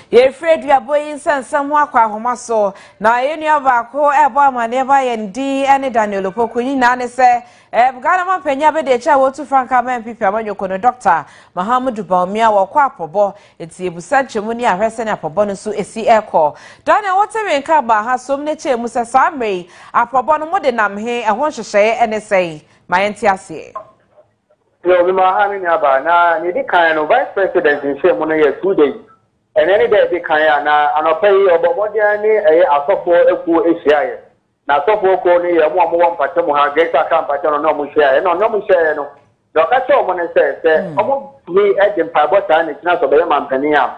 Ye afraid we are boying somewhere kwa homaso. Na yenu abako ebo amaneba yendi ene Daniel Opoku nyina ne se Ghana man penya be de cha wotu franka man pipi amanyoko no Dr. Muhammadu Bawumia wakwa apobo eti ebusa chemu ni ahwese ne apobo no so esi eko. Daniel wote wenka ba ha som ne che mu se samre apobo no mode nam he ehon hwehwe ene sei mayenti ase. Yo bi ma ha ni aba na ni di kan no vice president in share mu no ye 2 days. And any day they can pay obobodi ani asofo eku ehia na asofo ko ni ye mo mo mpate mo ha geta kan pate no mo share no mo share no do ka cho mo ne se omo ni e de mpabo ta ni kina so be mampani a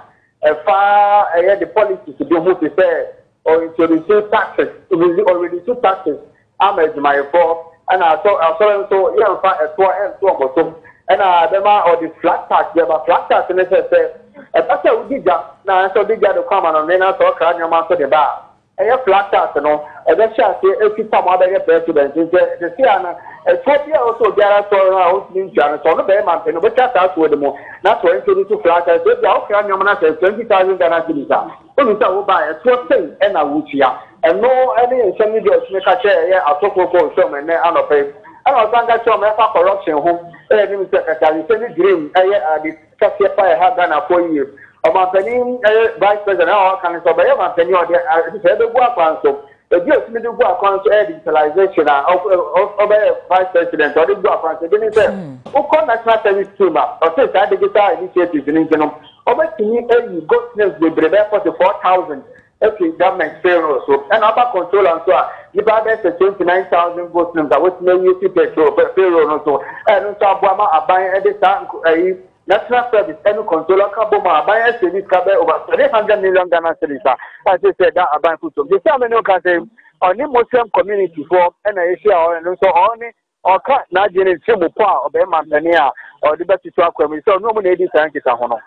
fa the policy to do who to say or introduce taxes already two taxes am as my for and so yeah fa to bottom and bema or the flat tax the flat tax ne say Pastor Udija, now so big to come on then I saw Cranium after the bar. A flat tax, no, a best shall say, if you come out of the president, the Siana, a 4 year also get us all out in Jana, so no bear mountain, but that's out with the more. Not to introduce to flat tax, the Cranium says 20,000 Ghana cedis. So we buy a 12 thing and a Wuchia, and no any semi make a chair, a total show and then I pay. And I was going to show me corruption home, and Secretary, send it dream, the Cassia have done a 4 years. Amampani vice president all can so by Amampani or the work council. The just middle work council digitalization of vice president or the work council. Then he said, who call national service team or say that digital initiatives in Ingenum. Over to me, you got names with the 44,000. Okay, government payroll so and upper control and so on. You buy the 29,000 votes names that was no use payroll and so and so Obama buying at this time. National Service and control Kaboma by a service over 300 million Ghana cedis. As I said, that about food. The same can say on the Muslim community for Asia or so on or cut Nigerian Chimu Pa or Bemania or the best to acquire. So no money is thank you.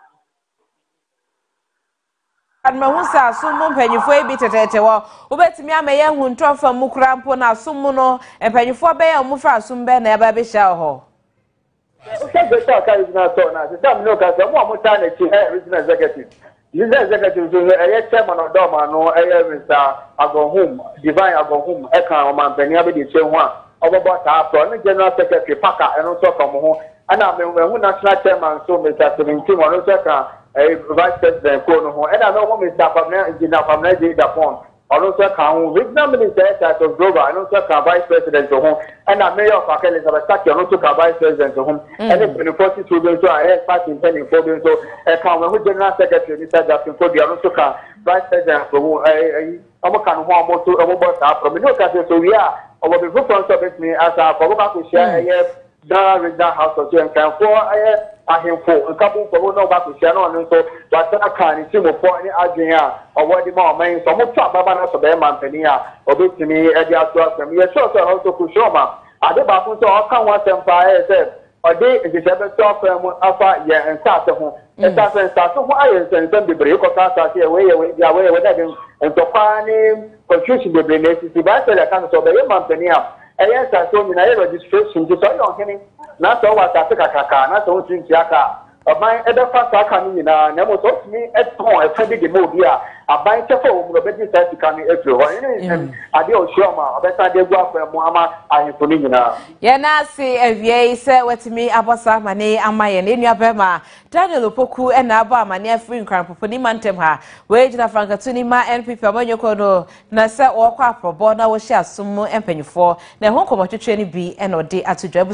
And Mahusa, Summon Pennyfo a bit at a Ubetimi may who drop from Mukrampo na Sumuno and Pennyfo Bay or Mufa Sumbe never be shall. Okay, the talk is not so nice. Some look at some more time to regional executive. This executive is a chairman of Doma, no, I go home, divine, I go home, Eka, man, Benyabi, the Chewa, about our general secretary, Paka, and also from home. And I mean, when national chairman, so Mr. 17, or no, a vice president, and I know what Mr. Pamela is in our Japan. Also, can regional minister at Global, and also vice president to home, and a mayor of Pakistan is a stack, and also vice president to home, and then the 40 students are a part in penny for them. So, a common general secretary, Mr. Justin Cody, and also vice president for who I can want to about from the Newcastle. So, we are over the group of me as a Papa to share a regional house of Jim Camp for a couple for no back to Shannon, and so but I can't see more for any Adrian or what the more main so much about us of Mampania or bit to me at the outdoor from your short also to Shoma. I did back to all come once empire said, or they is the ever stop alpha yeah and start to home. And start to why and send the break of us here away with them and to find confusion the business to buy the kind of Mampania. And yes, I told me I registration to tell you not so what I took a kaka, not so drink yaka. Of my other fast I come in, never told me at home, a pretty move here. I buy a phone, the better said to come in everywhere. I do Shoma, I bet I did go for Muhammad, I am putting in now. Yanasi, FVA said what to me, Abasa, Mane, and my and in your Bema, Daniel Opoku, and Abba, my near free crime for Nimantemha, wage na Frankatunima and people Monokono, Nasa or Quapo, Bona, was share some more and penny for, the home commercial training B and or day at to